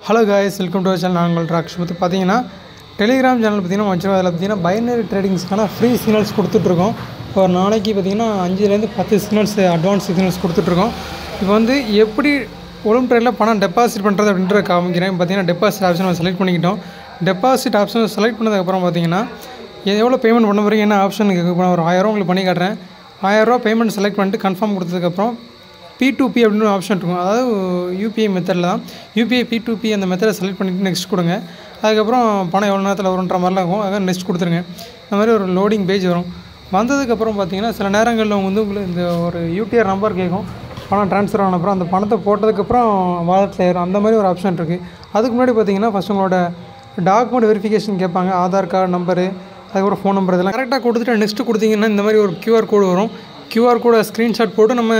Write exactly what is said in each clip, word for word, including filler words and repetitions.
Hello guys, welcome to our channel. நாங்கள் RACKSHAMUTHU. பார்த்தீங்கன்னா Telegram channel பார்த்தீங்கன்னா வச்சிருக்கோம். அதில் பார்த்தீங்கன்னா பைனரி ட்ரேடிங்ஸ்க்கான ஃப்ரீ சிக்னல்ஸ் கொடுத்துட்ருக்கோம். ஒரு நாளைக்கு பார்த்தீங்கன்னா அஞ்சுலேருந்து பத்து சிக்னல்ஸ் அட்வான்ஸ் சிக்னல்ஸ் கொடுத்துட்ருக்கோம். இப்போ வந்து எப்படி ஒலிம்ப் ட்ரேடில் பணம் டெபாசிட் பண்ணுறது அப்படின்றத காமிக்கிறேன். பார்த்தீங்கன்னா டெபாசிட் ஆப்ஷனை செலக்ட் பண்ணிக்கிட்டோம். டெபாசிட் ஆப்ஷனை செலக்ட் பண்ணதுக்கப்புறம் பார்த்தீங்கன்னா எவ்வளோ பேமெண்ட் பண்ண போகிறீங்க என்ன ஆப்ஷன் கேட்க ஒரு ஆயிரம் உங்களுக்கு பண்ணி காட்டுறேன். ஆயிரரூவா பேமெண்ட் செலக்ட் பண்ணிட்டு கன்ஃபார்ம் கொடுத்ததுக்கப்புறம் பி டூ பி அப்படின்னு ஒரு ஆப்ஷன் இருக்கும். அதாவது யூபிஐ மெத்தடில் தான் யூபிஐ பி டூ பி அந்த மெத்தடை செலக்ட் பண்ணிவிட்டு நெக்ஸ்ட் கொடுங்க. அதுக்கப்புறம் பணம் எவ்வளோ நேரத்தில் வரும்ன்ற மாதிரிலாம் இருக்கும். அதான் நெக்ஸ்ட் கொடுத்துருங்க. இந்த மாதிரி ஒரு லோடிங் பேஜ் வரும். வந்ததுக்கப்புறம் பார்த்தீங்கன்னா சில நேரங்களில் வந்து உங்களுக்கு இந்த ஒரு யூடிஆர் நம்பர் கேட்கும். பணம் ட்ரான்ஸ்ஃபர் ஆன அப்புறம் அந்த பணத்தை போட்டதுக்கப்புறம் வாலெட்டில் ஏறும். அந்த மாதிரி ஒரு ஆப்ஷன் இருக்குது. அதுக்கு முன்னாடி பார்த்தீங்கன்னா ஃபஸ்ட் உங்களோட டாக்குமெண்ட் வெரிஃபிகேஷன் கேட்பாங்க. ஆதார் கார்டு நம்பரு, அதுக்கப்புறம் ஃபோன் நம்பர் இதெல்லாம் கரெக்டாக கொடுத்துட்டு நெக்ஸ்ட்டு கொடுத்தீங்கன்னா இந்த மாதிரி ஒரு கியூஆர் கோடு வரும். கியூஆர் கோடை ஸ்க்ரீன்ஷாட் போட்டு நம்ம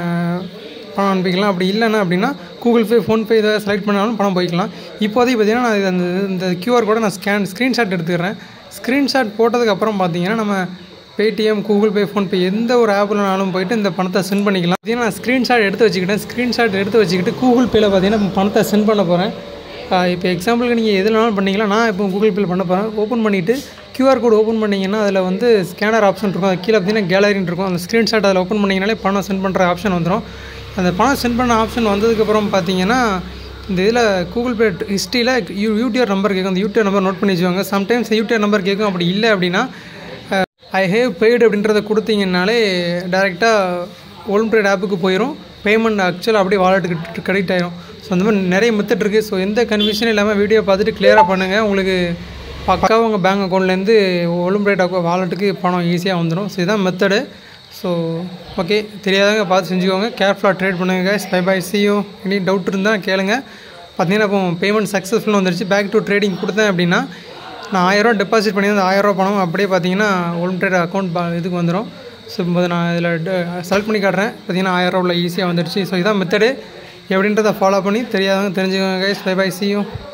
பணம் அனுப்பிக்கலாம். அப்படி இல்லைன்னா அப்படின்னா கூகுள் பே, ஃபோன்பே இதை செலக்ட் பண்ணாலும் பணம் போய்க்கலாம். இப்போதைக்கு பார்த்தீங்கன்னா நான் அந்த இந்த கியூஆர் கோடை நான் ஸ்கேன் ஸ்க்ரீன்ஷாட் எடுத்துக்கிறேன். ஸ்க்ரீன்ஷாட் போட்டதுக்கப்புறம் பார்த்தீங்கன்னா நம்ம பேடிஎம், கூகுள் பே, ஃபோன்பே எந்த ஒரு ஆப்லனாலும் போய்ட்டு இந்த பணத்தை சென்ட் பண்ணிக்கலாம். பார்த்தீங்கன்னா நான் ஸ்க்ரீன்ஷாட் எடுத்து வச்சுக்கிட்டேன். ஸ்க்ரீன்ஷாட் எடுத்து வச்சுக்கிட்டு கூகுள் பேயில் பார்த்தீங்கன்னா பணத்தை சென்ட் பண்ண போகிறேன். இப்போ எக்ஸாம்பிளுக்கு நீங்கள் எதுனாலும் பண்ணிங்களா, நான் இப்போ கூகுள் பேயில் பண்ண போகிறேன். ஓப்பன் பண்ணிவிட்டு கியூஆர் கோடு ஓப்பன் பண்ணிங்கன்னா அதில் வந்து ஸ்கேனர் ஆப்ஷன் இருக்கும். அது கீழே பார்த்தீங்கன்னா கேலரின்னு இருக்கும். அந்த ஸ்க்ரீன்ஷாட் அதில் ஓப்பன் பண்ணிங்கனாலே பணம் சென்ட் பண்ணுற ஆப்ஷன் வந்துடும். அந்த பணம் சென்ட் பண்ண ஆப்ஷன் வந்ததுக்கப்புறம் பார்த்தீங்கன்னா இந்த இதில் கூகுள் பே ஹிஸ்ட்ரியில் யூ யூடிஆர் நம்பர் கேட்கும். அந்த யூடிஆர் நம்பர் நோட் பண்ணி வச்சுக்கோங்க. சம்டைம்ஸ் யூடிஆர் நம்பர் கேட்கும். அப்படி இல்லை அப்படின்னா ஐ ஹேவ் பெய்டு அப்படின்றத கொடுத்தீங்கன்னாலே டேரெக்டாக ஒலிம்ப் ட்ரேட் ஆப்புக்கு போயிடும். பேமெண்ட் ஆக்சுவலாக அப்படியே வாலெட்டுக்கு கிரெடிட் ஆகிடும். ஸோ அந்த மாதிரி நிறைய மெத்தட் இருக்குது. ஸோ எந்த கன்ஃபியூஷனும் இல்லாமல் வீடியோ பார்த்துட்டு கிளியராக பண்ணுங்கள். உங்களுக்கு பக்காவாக உங்கள் பேங்க் அக்கௌண்ட்லேருந்து ஒலிம்ப் ட்ரேட் வாலெட்டுக்கு பணம் ஈஸியாக வந்துடும். ஸோ இதுதான் மெத்தடு. ஸோ ஓகே, தெரியாதவங்க பார்த்து செஞ்சுக்கோங்க. கேர்ஃபுல்லாக ட்ரேட் பண்ணுங்கள் guys. Bye bye, see you. Any doubt இருந்தால் கேளுங்க. பார்த்தீங்கன்னா இப்போ பேமெண்ட் சக்ஸஸ்ஃபுல்லாக வந்துருச்சு. பேக் டு ட்ரேடிங் கொடுத்தேன் அப்படின்னா நான் ஆயிரரூவா டெபாசிட் பண்ணி அந்த ஆயிரரூவா பணம் அப்படியே பார்த்தீங்கன்னா ஒலிம்ப் ட்ரேட் அக்கௌண்ட் இதுக்கு வந்துடும். ஸோ இப்போ நான் இதில் செலக்ட் பண்ணி காட்டுறேன். பார்த்தீங்கன்னா ஆயிரரூவா ஈஸியாக வந்துடுச்சு. ஸோ இதான் மெத்தடு. எப்படின்றத ஃபாலோ பண்ணி தெரியாதவங்க தெரிஞ்சுக்கோங்க guys. Bye bye, see you.